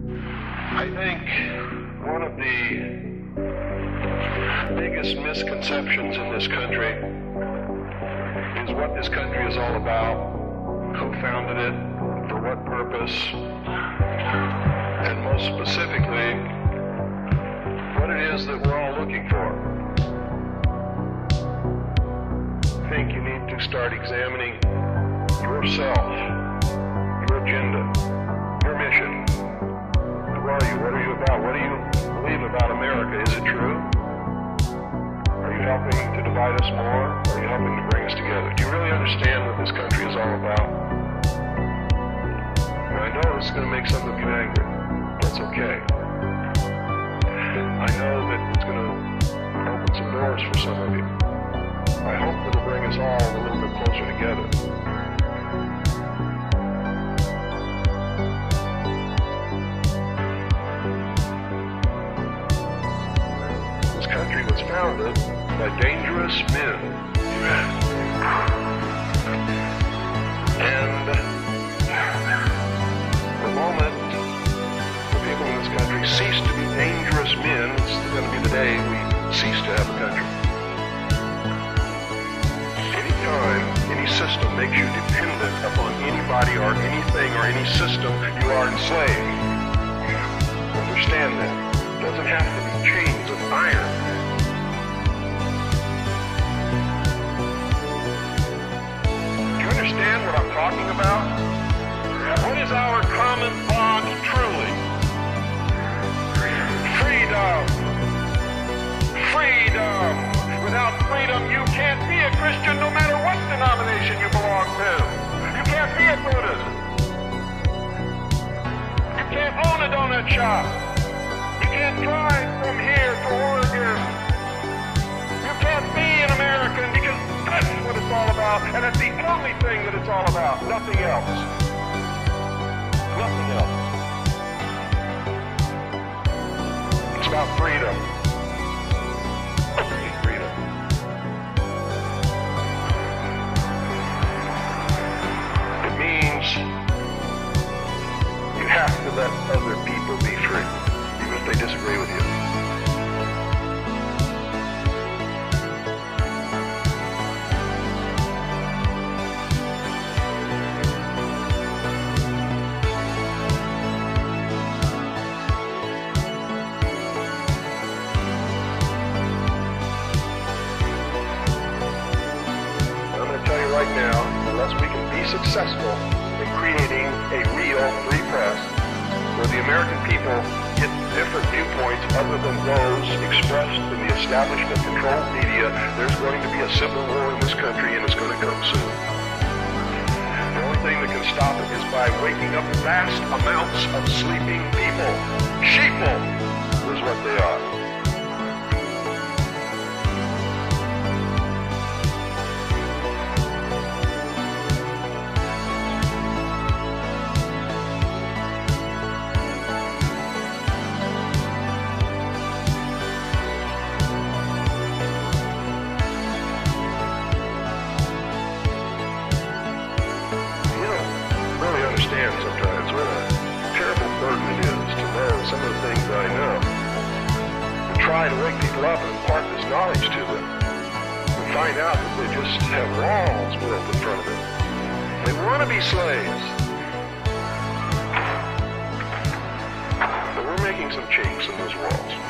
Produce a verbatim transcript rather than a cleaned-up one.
I think one of the biggest misconceptions in this country is what this country is all about, who founded it, for what purpose, and most specifically, what it is that we're all looking for. I think you need to start examining yourself, your agenda, your mission. Who are you? What are you about? What do you believe about America? Is it true? Are you helping to divide us more? Or are you helping to bring us together? Do you really understand what this country is all about? And I know this is going to make some of you angry. That's okay. I know that it's going to open some doors for some of you. I hope that it'll bring us all a little bit closer together. This country was founded by dangerous men. And the moment the people in this country cease to be dangerous men, it's going to be the day we cease to have a country. Anytime any system makes you dependent upon anybody or anything or any system, you are enslaved. Understand that. It doesn't have to be chains of iron. Do you understand what I'm talking about? What is our common bond truly? Freedom. Freedom. Without freedom, you can't be a Christian no matter what denomination you belong to. You can't be a Buddhist. You can't own a donut shop. You can't drive from here to Oregon. You can't be an American because that's what it's all about, and that's the only thing that it's all about. Nothing else. Nothing else. It's about freedom. Freedom. It means you have to let other people be free, even if they disagree with you. Right now, unless we can be successful in creating a real free press where the American people get different viewpoints other than those expressed in the establishment-controlled media, there's going to be a civil war in this country, and it's going to come soon. The only thing that can stop it is by waking up vast amounts of sleeping people. Sheeple is what they are. Sometimes what a terrible burden it is to know some of the things that I know, and try to wake people up and impart this knowledge to them, and find out that they just have walls built in front of them. They want to be slaves, but we're making some chinks in those walls.